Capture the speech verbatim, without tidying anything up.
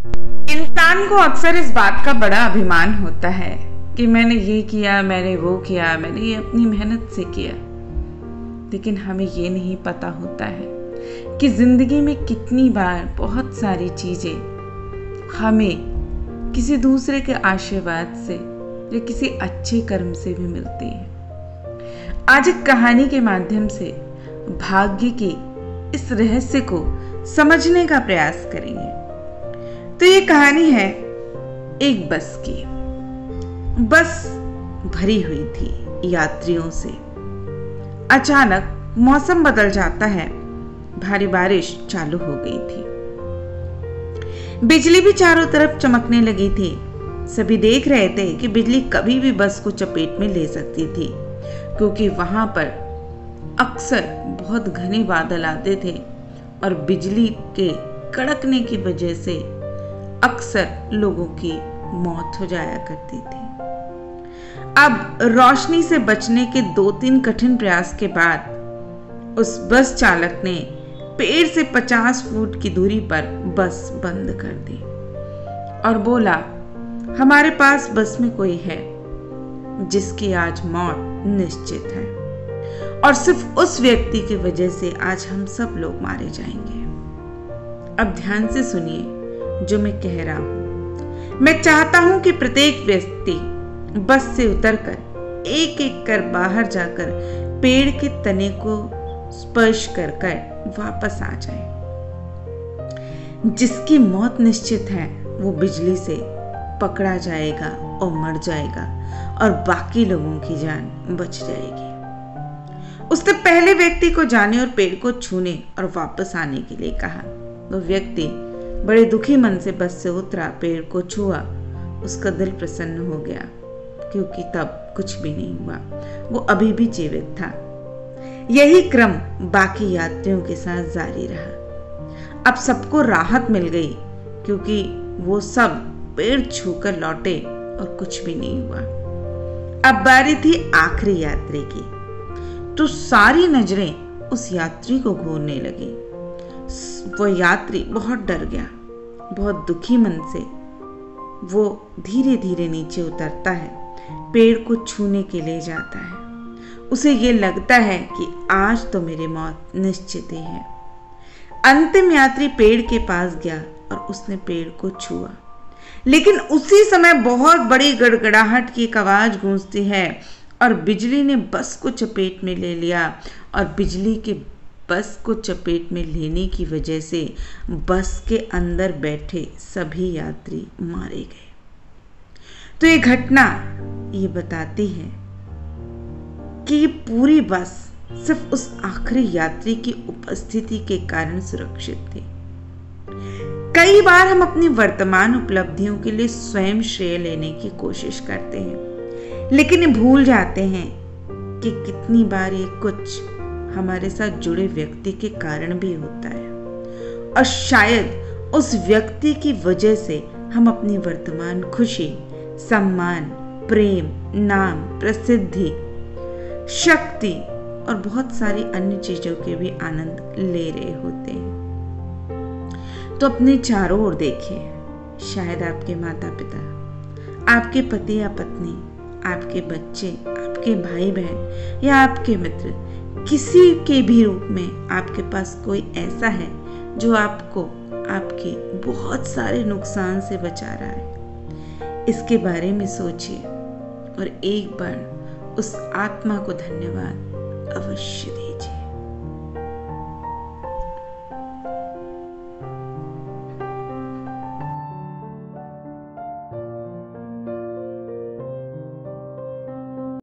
इंसान को अक्सर इस बात का बड़ा अभिमान होता है कि मैंने ये किया, मैंने वो किया, मैंने ये अपनी मेहनत से किया। लेकिन हमें ये नहीं पता होता है कि जिंदगी में कितनी बार बहुत सारी चीजें हमें किसी दूसरे के आशीर्वाद से या किसी अच्छे कर्म से भी मिलती है। आज एक कहानी के माध्यम से भाग्य के इस रहस्य को समझने का प्रयास करेंगे। तो ये कहानी है एक बस की। बस भरी हुई थी यात्रियों से। अचानक मौसम बदल जाता है, भारी बारिश चालू हो गई थी। बिजली भी चारों तरफ चमकने लगी थी। सभी देख रहे थे कि बिजली कभी भी बस को चपेट में ले सकती थी, क्योंकि वहां पर अक्सर बहुत घने बादल आते थे और बिजली के कड़कने की वजह से अक्सर लोगों की मौत हो जाया करती थी। अब रोशनी से बचने के दो तीन कठिन प्रयास के बाद उस बस चालक ने पेड़ से पचास फुट की दूरी पर बस बंद कर दी और बोला, हमारे पास बस में कोई है जिसकी आज मौत निश्चित है और सिर्फ उस व्यक्ति की वजह से आज हम सब लोग मारे जाएंगे। अब ध्यान से सुनिए जो मैं कह रहा हूं। मैं चाहता हूं कि प्रत्येक व्यक्ति बस से उतरकर एक एक कर बाहर जाकर पेड़ के तने को स्पर्श कर कर वापस आ जाए। जिसकी मौत निश्चित है वो बिजली से पकड़ा जाएगा और मर जाएगा और बाकी लोगों की जान बच जाएगी। उसने पहले व्यक्ति को जाने और पेड़ को छूने और वापस आने के लिए कहा। वो व्यक्ति बड़े दुखी मन से बस से उतरा, पेड़ को छुआ। उसका दिल प्रसन्न हो गया क्योंकि तब कुछ भी नहीं हुआ, वो अभी भी जीवित था। यही क्रम बाकी यात्रियों के साथ जारी रहा। अब सबको राहत मिल गई क्योंकि वो सब पेड़ छूकर लौटे और कुछ भी नहीं हुआ। अब बारी थी आखिरी यात्री की, तो सारी नजरें उस यात्री को घूरने लगी। वो यात्री बहुत डर गया। बहुत दुखी मन से वो धीरे धीरे नीचे उतरता है, पेड़ को छूने के लिए जाता है। उसे ये लगता है कि आज तो मेरी मौत निश्चित ही है। अंतिम यात्री पेड़ के पास गया और उसने पेड़ को छुआ, लेकिन उसी समय बहुत बड़ी गड़गड़ाहट की एक आवाज गूंजती है और बिजली ने बस को चपेट में ले लिया और बिजली के बस को चपेट में लेने की वजह से बस के अंदर बैठे सभी यात्री मारे गए। तो ये घटना ये बताती है कि ये पूरी बस सिर्फ उस आखिरी यात्री की उपस्थिति के कारण सुरक्षित थी। कई बार हम अपनी वर्तमान उपलब्धियों के लिए स्वयं श्रेय लेने की कोशिश करते हैं, लेकिन भूल जाते हैं कि कितनी बार ये कुछ हमारे साथ जुड़े व्यक्ति के कारण भी होता है और शायद उस व्यक्ति की वजह से हम अपनी वर्तमान खुशी, सम्मान, प्रेम, नाम, प्रसिद्धि, शक्ति और बहुत सारी अन्य चीजों के भी आनंद ले रहे होते हैं। तो अपने चारों ओर देखिए। शायद आपके माता पिता, आपके पति या पत्नी, आपके बच्चे, आपके भाई बहन या आपके मित्र, किसी के भी रूप में आपके पास कोई ऐसा है जो आपको आपके बहुत सारे नुकसान से बचा रहा है। इसके बारे में सोचिए और एक बार उस आत्मा को धन्यवाद अवश्य दें।